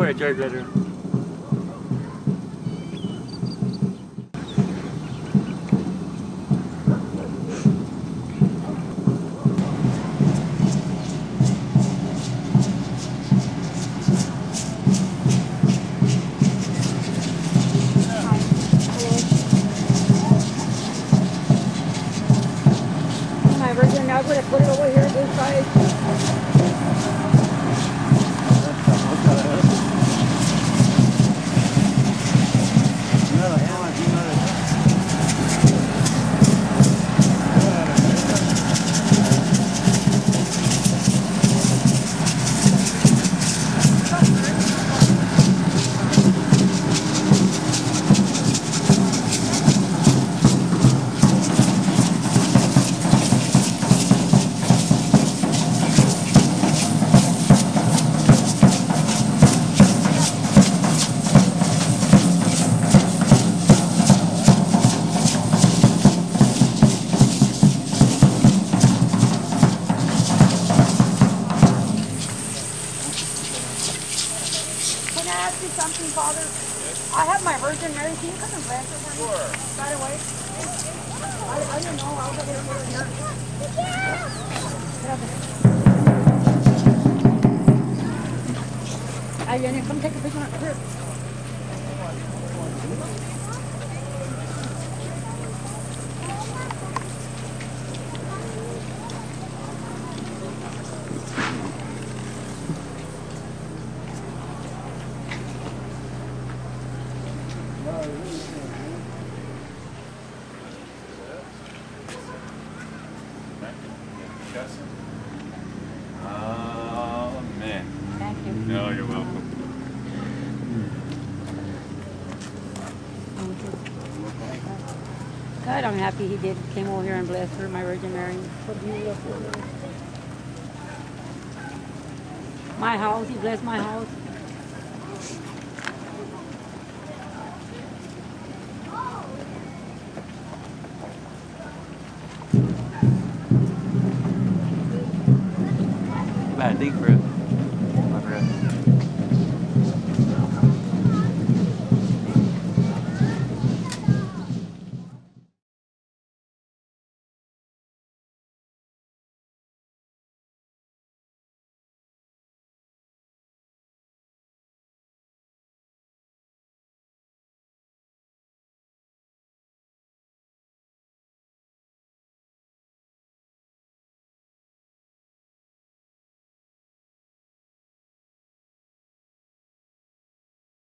call you George later. My Virgin, now I'm going to put it over here this side. Can I ask you something, Father? Yes. I have my Virgin Mary. Can you come and bless her for me? Sure. Right away. I don't know. I'll go here. Ahí viene. Come take a picture. Here. Oh, man. Thank you. No, you're welcome. God, I'm happy he did. Came over here and blessed her, my Virgin Mary. So beautiful. My house, he blessed my house. Bad thing for it.